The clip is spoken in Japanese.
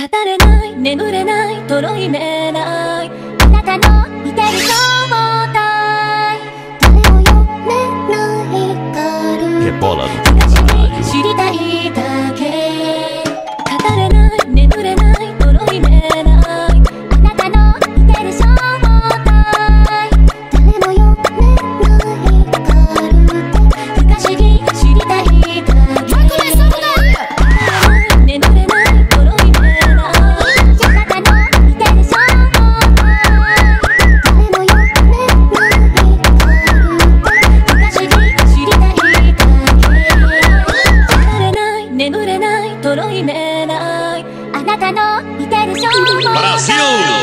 語れない眠れないとろいめないあなたの見てる正体誰も読めないから Rebola no 知りたいだけ語れない眠れないとろいめないあなたの見てる正体誰も読めないから不可思議知りたいだけ眠れないとろいめないあなたの見てる正体誰も読めないから不可思議知りたいだけ眠れないとろいめないあなたの見てる正体